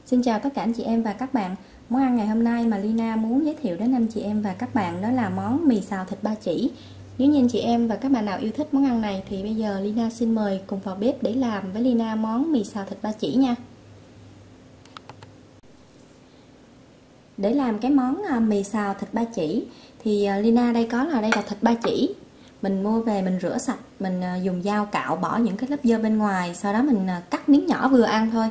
Xin chào tất cả anh chị em và các bạn. Món ăn ngày hôm nay mà Lina muốn giới thiệu đến anh chị em và các bạn đó là món mì xào thịt ba chỉ. Nếu như anh chị em và các bạn nào yêu thích món ăn này thì bây giờ Lina xin mời cùng vào bếp để làm với Lina món mì xào thịt ba chỉ nha. Để làm cái món mì xào thịt ba chỉ thì Lina đây là thịt ba chỉ. Mình mua về mình rửa sạch, mình dùng dao cạo bỏ những cái lớp dơ bên ngoài, sau đó mình cắt miếng nhỏ vừa ăn thôi.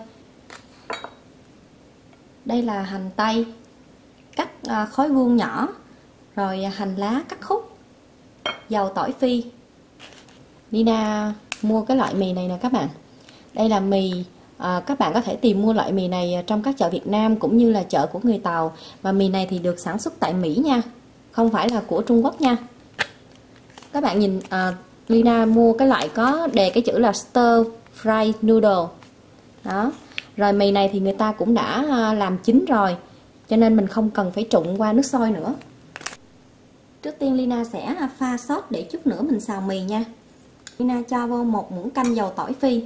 Đây là hành tây cắt khối vuông nhỏ, rồi hành lá cắt khúc, dầu tỏi phi. Lina mua cái loại mì này nè các bạn. Đây là mì các bạn có thể tìm mua loại mì này trong các chợ Việt Nam cũng như là chợ của người Tàu. Và mì này thì được sản xuất tại Mỹ nha, không phải là của Trung Quốc nha. Các bạn nhìn Lina mua cái loại có đề cái chữ là stir fry noodle đó. Rồi mì này thì người ta cũng đã làm chín rồi, cho nên mình không cần phải trụng qua nước sôi nữa. Trước tiên Lina sẽ pha sốt để chút nữa mình xào mì nha. Lina cho vô 1 muỗng canh dầu tỏi phi,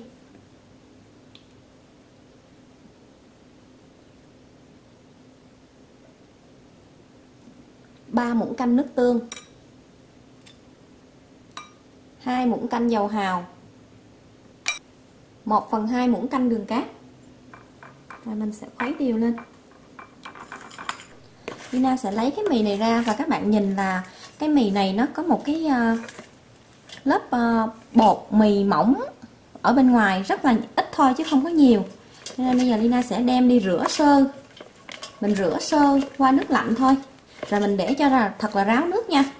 3 muỗng canh nước tương, 2 muỗng canh dầu hào, 1/2 muỗng canh đường cát. Rồi mình sẽ khuấy đều lên. Lina sẽ lấy cái mì này ra và các bạn nhìn là cái mì này nó có một cái lớp bột mì mỏng ở bên ngoài, rất là ít thôi chứ không có nhiều. Cho nên bây giờ Lina sẽ đem đi rửa sơ. Mình rửa sơ qua nước lạnh thôi. Rồi mình để cho thật là ráo nước nha.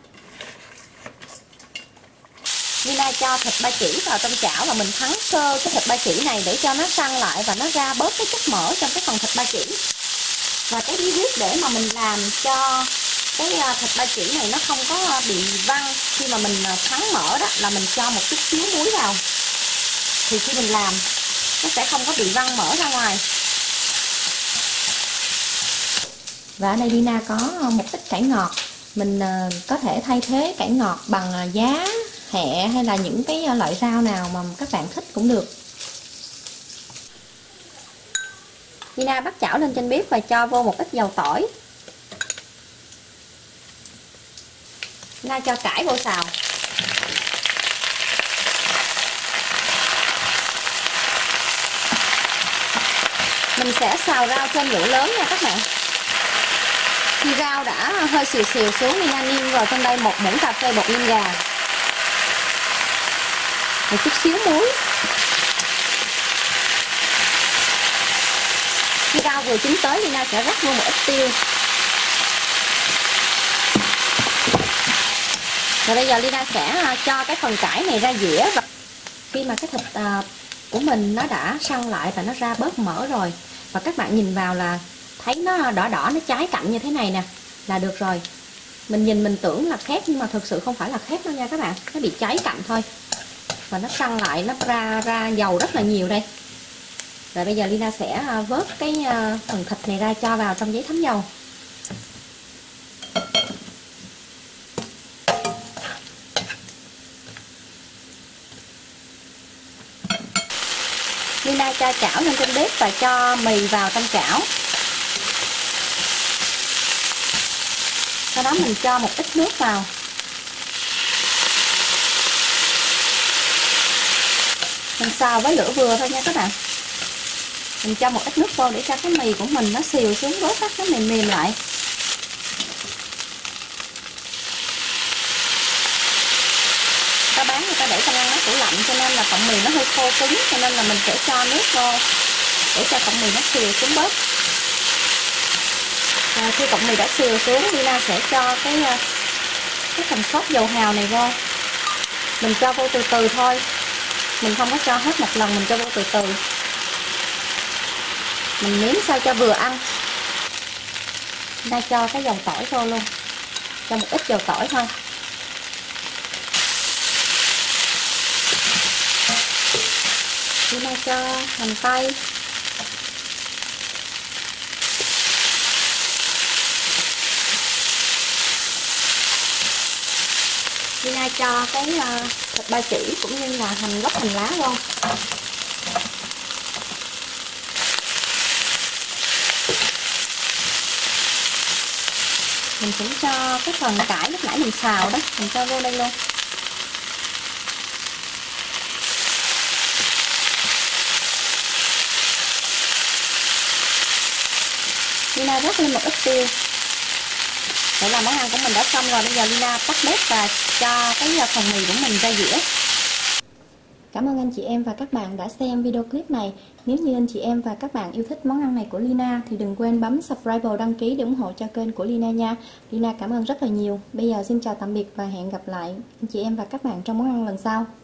Lina cho thịt ba chỉ vào trong chảo và mình thắng sơ cái thịt ba chỉ này để cho nó săn lại và nó ra bớt cái chất mỡ trong cái phần thịt ba chỉ. Và cái bí quyết để mà mình làm cho cái thịt ba chỉ này nó không có bị văng khi mà mình thắng mỡ đó là mình cho một chút xíu muối vào. Thì khi mình làm nó sẽ không có bị văng mỡ ra ngoài. Và ở đây Lina có một ít cải ngọt. Mình có thể thay thế cải ngọt bằng giá, hẹ hay là những cái loại rau nào mà các bạn thích cũng được. Lina bắt chảo lên trên bếp và cho vô một ít dầu tỏi. Lina cho cải vô xào. Mình sẽ xào rau trên lửa lớn nha các bạn. Khi rau đã hơi xìu xìu xuống, Lina nêm vào trong đây 1 muỗng cà phê bột nêm gà, một chút xíu muối. Khi rau vừa chín tới, Lina sẽ rắc vô một ít tiêu. Rồi bây giờ Lina sẽ cho cái phần cải này ra dĩa. Khi mà cái thịt của mình nó đã săn lại và nó ra bớt mỡ rồi, và các bạn nhìn vào là thấy nó đỏ đỏ, nó cháy cạnh như thế này nè là được rồi. Mình nhìn mình tưởng là khét nhưng mà thực sự không phải là khét đâu nha các bạn, nó bị cháy cạnh thôi. Và nó săn lại, nó ra dầu rất là nhiều đây. Rồi bây giờ Lina sẽ vớt cái phần thịt này ra cho vào trong giấy thấm dầu. Lina cho chảo lên trên bếp và cho mì vào trong chảo. Sau đó mình cho một ít nước vào. Mình xào với lửa vừa thôi nha các bạn. Mình cho một ít nước vô để cho cái mì của mình nó xìu xuống bớt hết, nó mềm mềm lại. Ta bán người ta để trong ngăn mát tủ lạnh cho nên là cọng mì nó hơi khô cứng, cho nên là mình sẽ cho nước vô để cho cọng mì nó xìu xuống bớt. Và khi cọng mì đã xìu xuống, Lina sẽ cho cái phần sốt dầu hào này vô. Mình cho vô từ từ thôi, mình không có cho hết một lần, mình cho vô từ từ. Mình nếm sao cho vừa ăn. Lina cho cái dầu tỏi vô luôn, cho một ít dầu tỏi thôi. Lina cho hành tây, Lina cho cái thịt ba chỉ cũng như là gốc hành lá vô. Mình cũng cho cái phần cải lúc nãy mình xào đó, mình cho vô đây luôn. Lina rắc lên một ít tiêu. Vậy là món ăn của mình đã xong rồi. Bây giờ Lina tắt bếp và cho cái phần mì của mình ra dĩa. Cảm ơn anh chị em và các bạn đã xem video clip này. Nếu như anh chị em và các bạn yêu thích món ăn này của Lina thì đừng quên bấm subscribe và đăng ký để ủng hộ cho kênh của Lina nha. Lina cảm ơn rất là nhiều. Bây giờ xin chào tạm biệt và hẹn gặp lại anh chị em và các bạn trong món ăn lần sau.